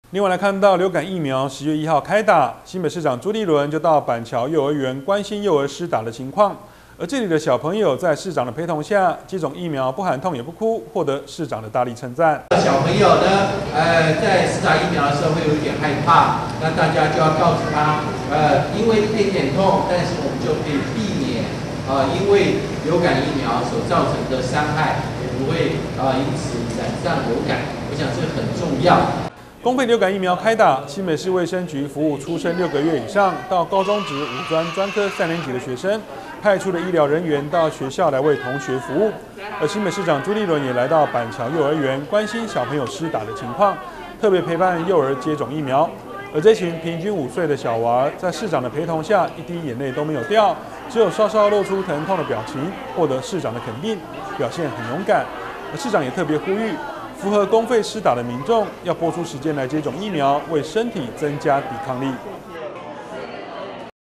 另外来看到流感疫苗10月1号开打，新北市长朱立伦就到板桥幼儿园关心幼儿施打的情况。而这里的小朋友在市长的陪同下接种疫苗，不喊痛也不哭，获得市长的大力称赞。 小朋友呢，在施打疫苗的时候会有一点害怕，那大家就要告诉他，因为一点点痛，但是我们就可以避免因为流感疫苗所造成的伤害，也不会因此染上流感。我想这很重要。 公费流感疫苗开打，新北市卫生局服务出生6个月以上到高中职五专专科3年级的学生，派出的医疗人员到学校来为同学服务。而新北市长朱立伦也来到板桥幼儿园关心小朋友施打的情况，特别陪伴幼儿接种疫苗。而这群平均5岁的小娃在市长的陪同下，一滴眼泪都没有掉，只有稍稍露出疼痛的表情，获得市长的肯定，表现很勇敢。而市长也特别呼吁，符合公费施打的民众要拨出时间来接种疫苗，为身体增加抵抗力。